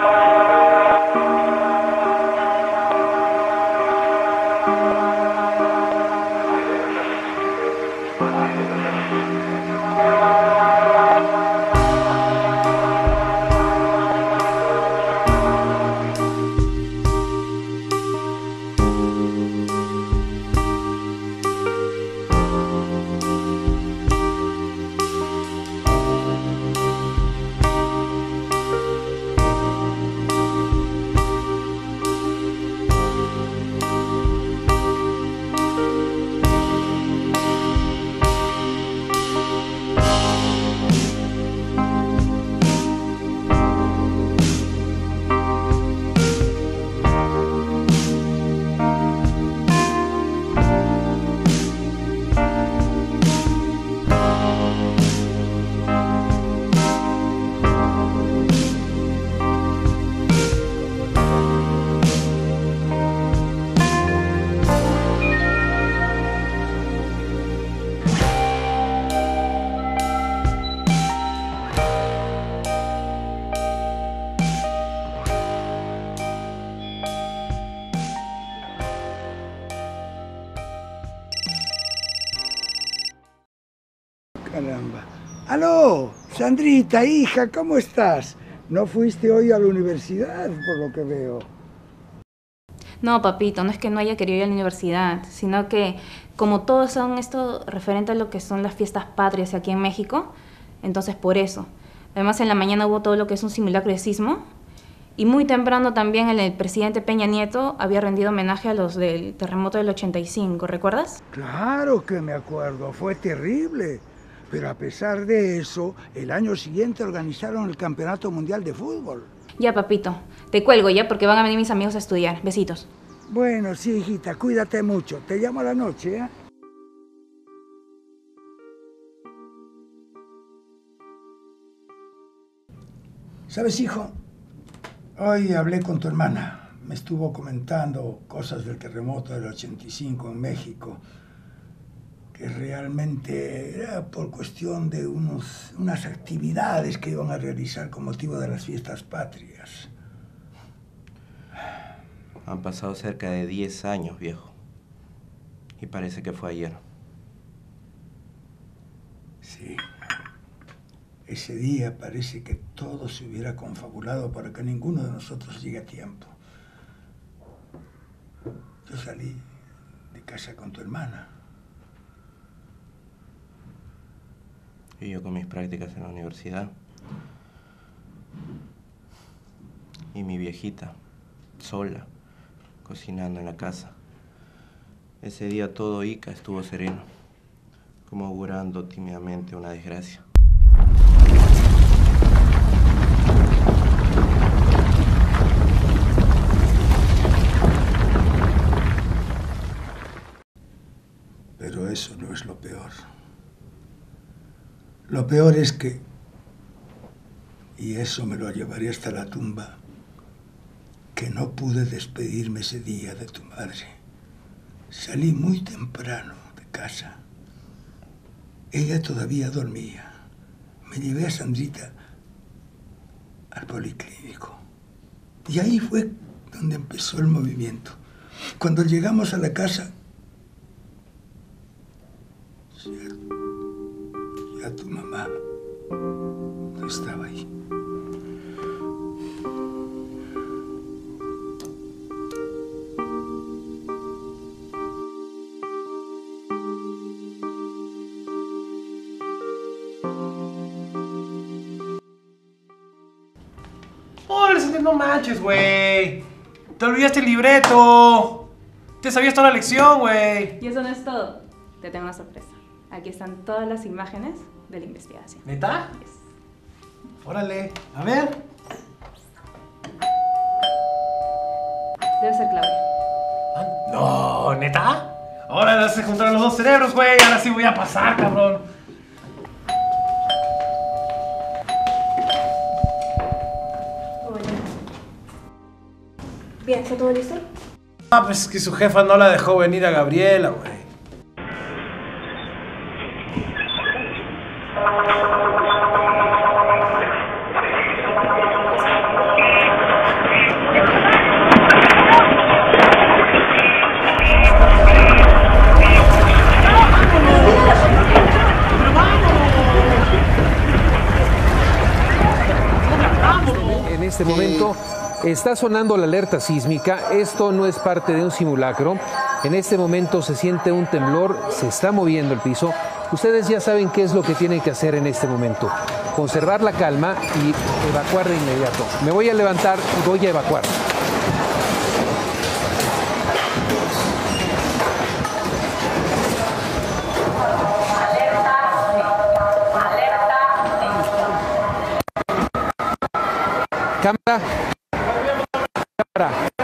Caramba. ¡Aló! Sandrita, hija, ¿cómo estás? ¿No fuiste hoy a la universidad, por lo que veo? No, papito, no es que no haya querido ir a la universidad, sino que como todos son esto referente a lo que son las fiestas patrias aquí en México, entonces por eso. Además, en la mañana hubo todo lo que es un simulacro de sismo y muy temprano también el presidente Peña Nieto había rendido homenaje a los del terremoto del 85, ¿recuerdas? Claro que me acuerdo, fue terrible. Pero a pesar de eso, el año siguiente organizaron el Campeonato Mundial de Fútbol. Ya, papito, te cuelgo ya porque van a venir mis amigos a estudiar. Besitos. Bueno, sí, hijita, cuídate mucho. Te llamo a la noche, ¿eh? ¿Sabes, hijo? Hoy hablé con tu hermana. Me estuvo comentando cosas del terremoto del 85 en México, que realmente era por cuestión de unas actividades que iban a realizar con motivo de las fiestas patrias. Han pasado cerca de 10 años, viejo. Y parece que fue ayer. Sí. Ese día parece que todo se hubiera confabulado para que ninguno de nosotros llegue a tiempo. Yo salí de casa con tu hermana. Y yo con mis prácticas en la universidad. Y mi viejita, sola, cocinando en la casa. Ese día todo Ica estuvo sereno, como augurando tímidamente una desgracia. Pero eso no es lo peor. Lo peor es que, y eso me lo llevaré hasta la tumba, que no pude despedirme ese día de tu madre. Salí muy temprano de casa. Ella todavía dormía. Me llevé a Sandrita al policlínico. Y ahí fue donde empezó el movimiento. Cuando llegamos a la casa, ya tu mamá no estaba ahí. ¡Órale, no manches, güey! Te olvidaste el libreto. Te sabías toda la lección, güey. Y eso no es todo. Te tengo una sorpresa. Aquí están todas las imágenes de la investigación. ¿Neta? Yes. Órale, a ver. Debe ser Claudia. No, ¿neta? Ahora se juntaron los dos cerebros, güey. Ahora sí voy a pasar, cabrón. Hola. Bien, ¿está todo listo? Ah, pues es que su jefa no la dejó venir a Gabriela, güey. este momento está sonando la alerta sísmica. Esto no es parte de un simulacro. En este momento se siente un temblor, se está moviendo el piso. Ustedes ya saben qué es lo que tienen que hacer en este momento. Conservar la calma y evacuar de inmediato. Me voy a levantar y voy a evacuar. Cámara. Cámara.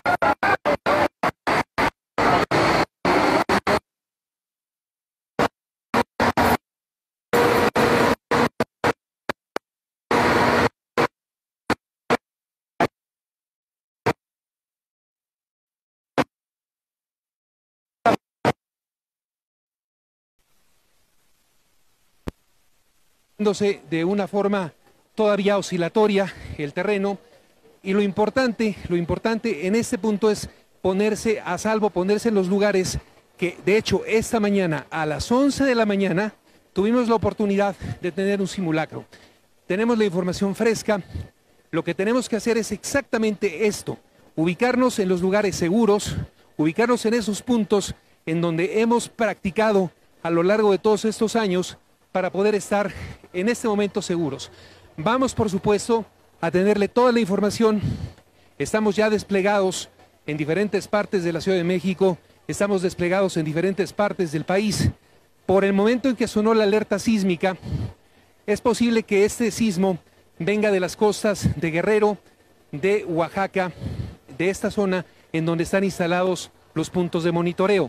De una forma todavía oscilatoria el terreno, y lo importante en este punto es ponerse a salvo, ponerse en los lugares que, de hecho, esta mañana a las 11 de la mañana tuvimos la oportunidad de tener un simulacro. Tenemos la información fresca. Lo que tenemos que hacer es exactamente esto: ubicarnos en los lugares seguros, ubicarnos en esos puntos en donde hemos practicado a lo largo de todos estos años para poder estar en este momento seguros. Vamos, por supuesto, a tenerle toda la información. Estamos ya desplegados en diferentes partes de la Ciudad de México, estamos desplegados en diferentes partes del país. Por el momento en que sonó la alerta sísmica, es posible que este sismo venga de las costas de Guerrero, de Oaxaca, de esta zona en donde están instalados los puntos de monitoreo.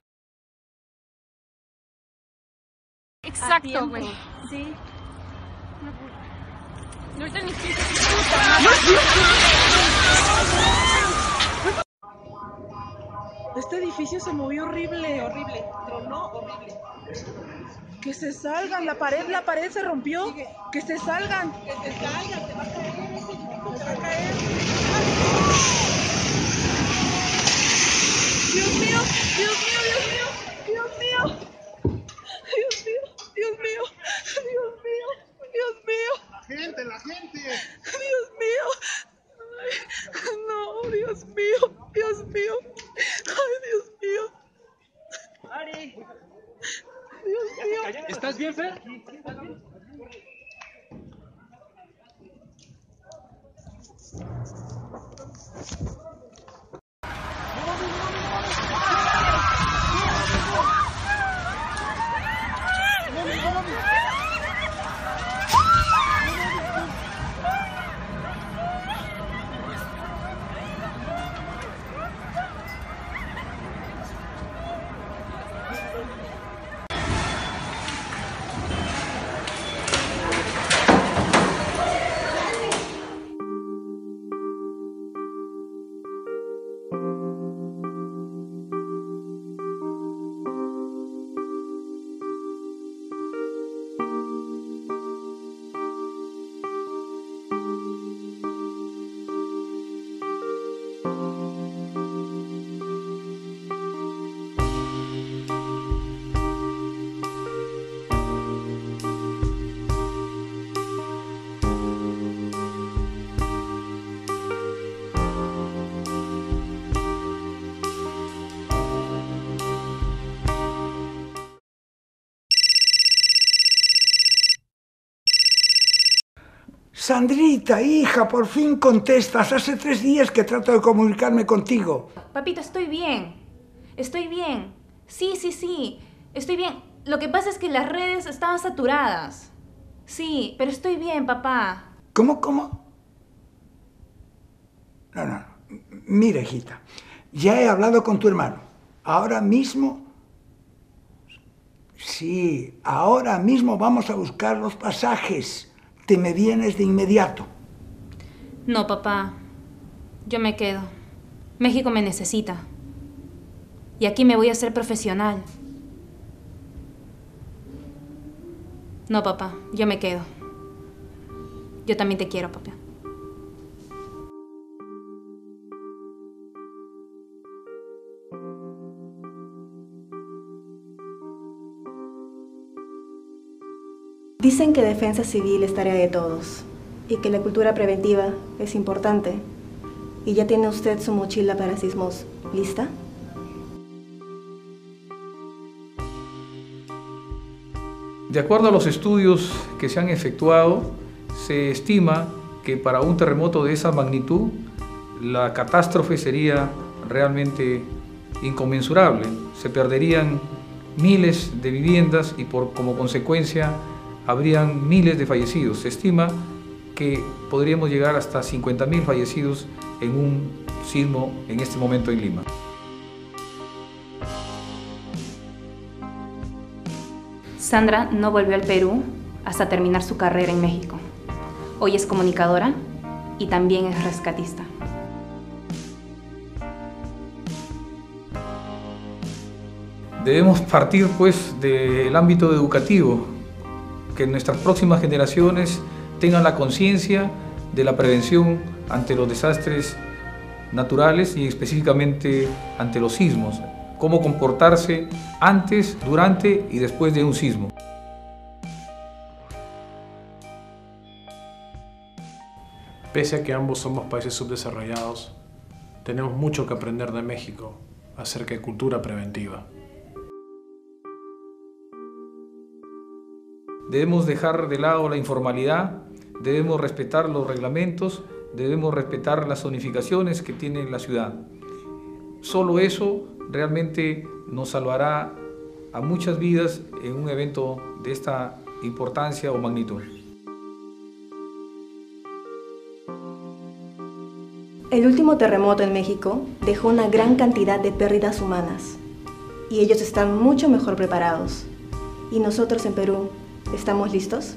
Exacto, güey. Sí. No está ni siquiera. Este edificio se movió horrible, horrible. Tronó horrible. Que se salgan, la pared se rompió. Que se salgan. Que se salgan, se va a caer, se va a caer. Dios mío, Dios mío, Dios mío, Dios mío. Dios mío, Dios mío, Dios mío, Dios mío. La gente. Dios mío. Ay, no, Dios mío, Dios mío. Ay, Dios mío. Ari. Dios mío. ¿Estás bien, Fer? Sandrita, hija, por fin contestas. Hace 3 días que trato de comunicarme contigo. Papito, estoy bien. Estoy bien. Sí, estoy bien. Lo que pasa es que las redes estaban saturadas. Sí, pero estoy bien, papá. ¿Cómo? No. Mira, hijita, ya he hablado con tu hermano. Ahora mismo... Sí, ahora mismo vamos a buscar los pasajes. Te me vienes de inmediato. No, papá. Yo me quedo. México me necesita. Y aquí me voy a hacer profesional. No, papá. Yo me quedo. Yo también te quiero, papá. Dicen que defensa civil es tarea de todos. y que la cultura preventiva es importante. ¿Y ya tiene usted su mochila para sismos lista? De acuerdo a los estudios que se han efectuado, se estima que para un terremoto de esa magnitud, la catástrofe sería realmente inconmensurable. Se perderían miles de viviendas y como consecuencia habrían miles de fallecidos. Se estima que podríamos llegar hasta 50.000 fallecidos en un sismo en este momento en Lima. Sandra no volvió al Perú hasta terminar su carrera en México. Hoy es comunicadora y también es rescatista. Debemos partir pues del ámbito educativo, que nuestras próximas generaciones tengan la conciencia de la prevención ante los desastres naturales y específicamente ante los sismos, cómo comportarse antes, durante y después de un sismo. Pese a que ambos somos países subdesarrollados, tenemos mucho que aprender de México acerca de cultura preventiva. Debemos dejar de lado la informalidad, debemos respetar los reglamentos, debemos respetar las zonificaciones que tiene la ciudad. Solo eso realmente nos salvará a muchas vidas en un evento de esta importancia o magnitud. El último terremoto en México dejó una gran cantidad de pérdidas humanas y ellos están mucho mejor preparados. ¿Y nosotros en Perú estamos listos?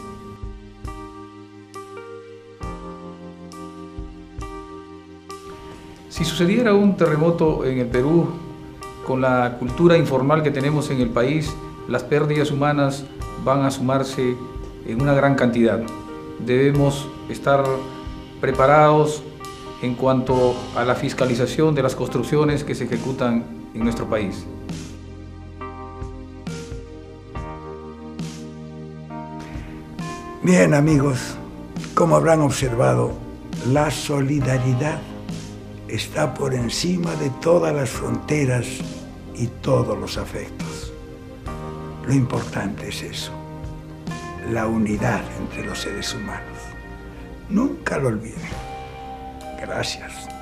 Si sucediera un terremoto en el Perú, con la cultura informal que tenemos en el país, las pérdidas humanas van a sumarse en una gran cantidad. Debemos estar preparados en cuanto a la fiscalización de las construcciones que se ejecutan en nuestro país. Bien, amigos, como habrán observado, la solidaridad está por encima de todas las fronteras y todos los afectos. Lo importante es eso, la unidad entre los seres humanos. Nunca lo olviden. Gracias.